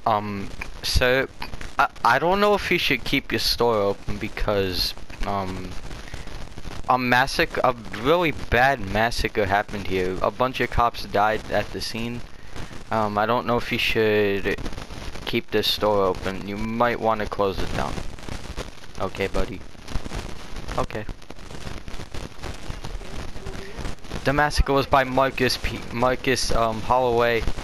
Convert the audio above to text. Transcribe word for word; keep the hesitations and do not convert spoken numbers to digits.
Um, so I I don't know if you should keep your store open because um a massacre, a really bad massacre happened here. A bunch of cops died at the scene. Um, I don't know if you should keep this store open. You might want to close it down. Okay, buddy. Okay. The massacre was by Marcus P Marcus um Holloway.